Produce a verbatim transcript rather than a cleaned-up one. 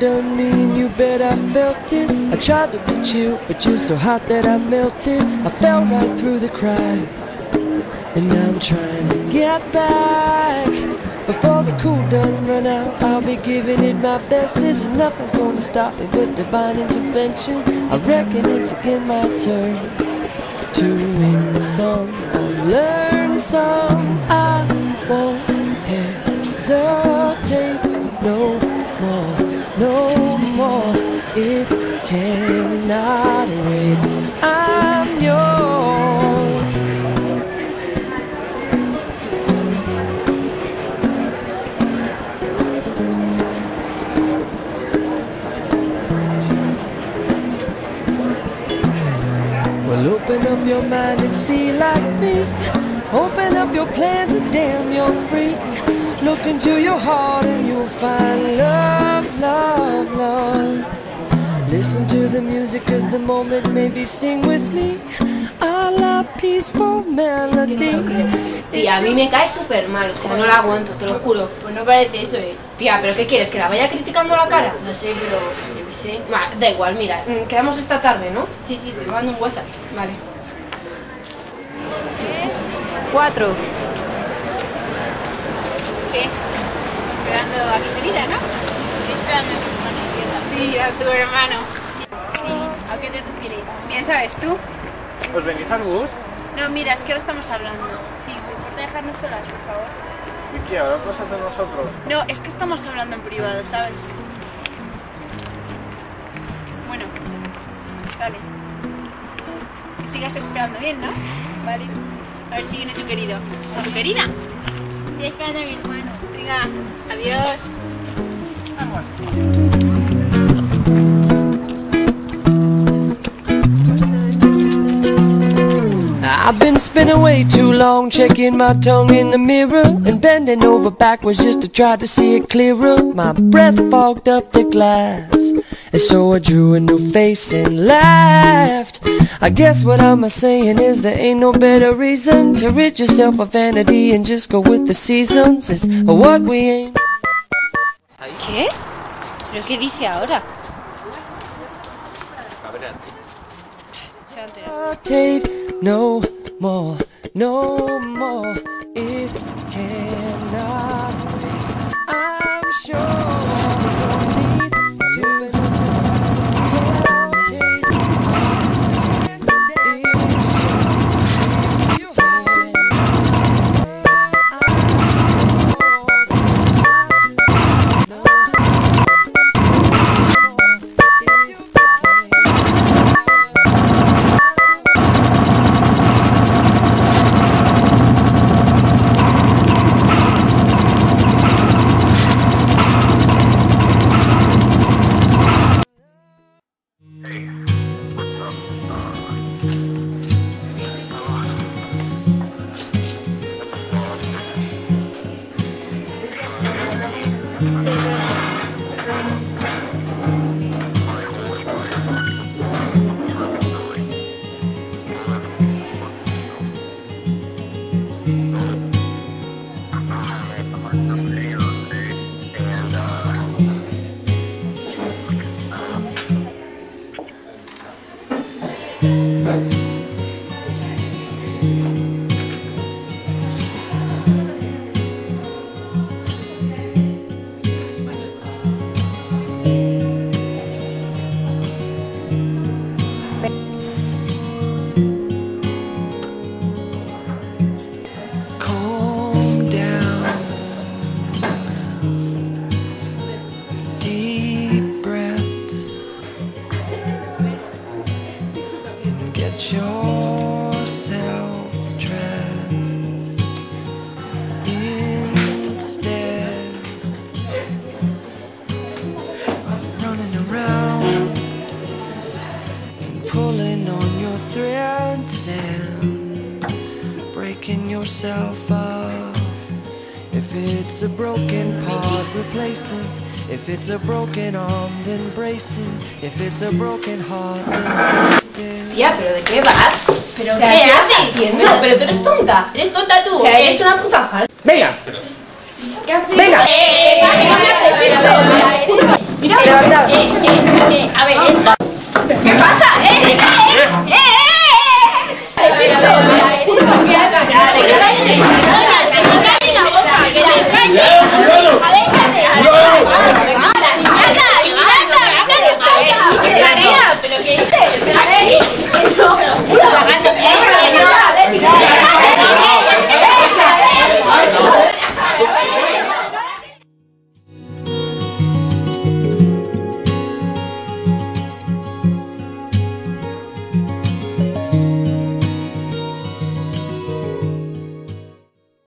done me and you bet I felt it. I tried to be chill, but you're so hot that I melted. I fell right through the cracks, and now I'm trying to get back. Before the cool done run out, I'll be giving it my bestest, and nothing's gonna stop me but divine intervention. I reckon it's again my turn to win some or learn some. I won't hesitate no more, no more. It cannot wait. I'm yours. Well, open up your mind and see like me. Open up your plans and damn, you're free. Look into your heart and you'll find love, love, love. Listen to the music of the moment, maybe sing with me. A la peaceful melody. Tía, a mí me cae súper mal, o sea, no la aguanto, te lo juro. Pues no parece eso, eh. Tía, ¿pero qué quieres? ¿Que la vaya criticando la cara? No sé, pero yo qué sé. Va, da igual, mira, quedamos esta tarde, ¿no? Sí, sí, te mando un WhatsApp. Vale. Cuatro. ¿Qué? Esperando a que salida, ¿no? Estoy esperando a mi hermano izquierda. Sí, a tu hermano. Sí. ¿A qué te refieres? Bien, ¿sabes tú? ¿Os venís al bus? No, mira, es que ahora estamos hablando. Sí, ¿te importa dejarnos solas, por favor? ¿Y qué? ¿Ahora cosas de nosotros? No, es que estamos hablando en privado, ¿sabes? Bueno, sale. Que sigas esperando bien, ¿no? Vale. A ver si viene tu querido. ¿O tu querida? Estoy esperando a mi hermano. Venga, adiós. I've been spinning way too long, checking my tongue in the mirror and bending over backwards just to try to see it clearer. My breath fogged up the glass, and so I drew a new face and laughed. I guess what I'm saying is there ain't no better reason to rid yourself of vanity and just go with the seasons. It's what we aim. ¿Qué? ¿Pero qué dice ahora? Take no more, no more. It cannot wait. I'm sure you don't need to dislocate. yourself dressed instead of running around and pulling on your threads and breaking yourself up. If it's a broken part, replace it. If it's a broken arm, then brace it. If it's a broken heart, then brace it. Tía, ¿pero de qué vas? ¿Pero o sea, qué ¿qué haces? estás haciendo? No, pero tú eres tonta. Eres tonta tú. O sea, eres una puta falsa. ¡Venga! ¿Qué haces? ¡Venga! ¡Eh! ¡No me haces eso! Mira, levantad. Eh, eh, eh, a ver, eh. ¿Qué pasa?